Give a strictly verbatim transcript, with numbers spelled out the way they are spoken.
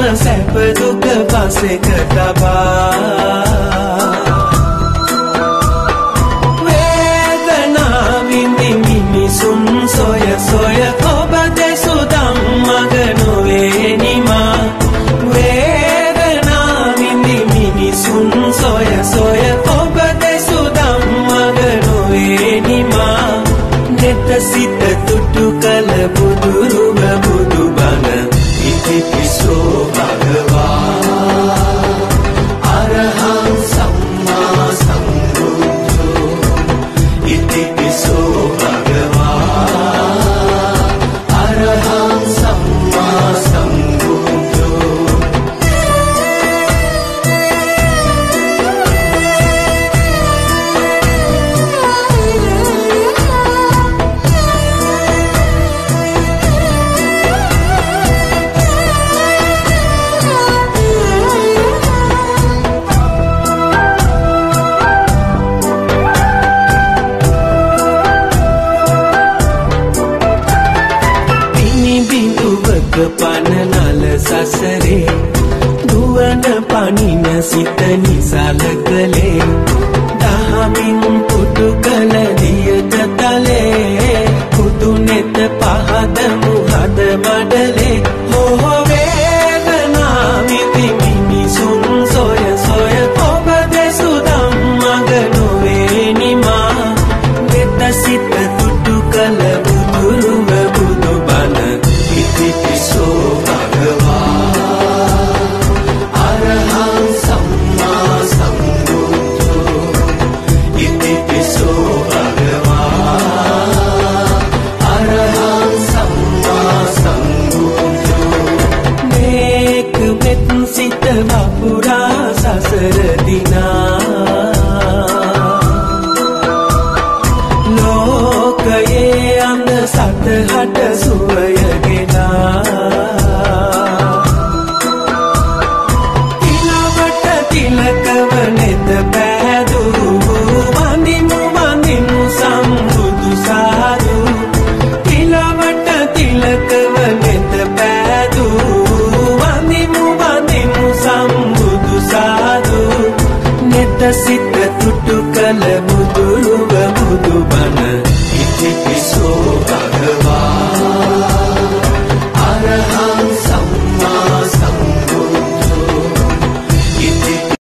සැප දුක පසෙක තබා මිනිසුන් සොය සොය ඔබ දෙසු ධම්මග නොවේ නිමා වේදනා විඳි මිනිසුන් සොය සොය ඔබ දෙසු ධම්මග නොවේ නිමා නෙත සිත තුටු කල බුදුරුව බුදුබණ ඉතිපිසෝ භගවා අරහං සම්මා සම්බුද්ධෝ ඉතිපිසෝ සසරේ දුවන පනින සිත නිසල කලේ දහමින් පුතු කල දියට තලේ පුතු නෙත පහද මුහද මඩලේ හෝ වේදනා විඳි මිනිසුන් සොය සොය ඔබ දෙසු ධම්මග නොවේ නිමා නෙත සිත තුටු කල බුදුරුව බුදුබණ ඉතිපිසෝ පුරා සසර දිනා ලෝකයේ අන්ද සතහට සුවයගෙනා තිලවට තිලකව නෙත පෑදූ වඳිමු වඳිමු සම්බුදු සාදු තිලවට තිලකව නෙත පෑදූ වඳිමු වඳිමු සම්බුදු සාදු නෙත සිත තුටු කල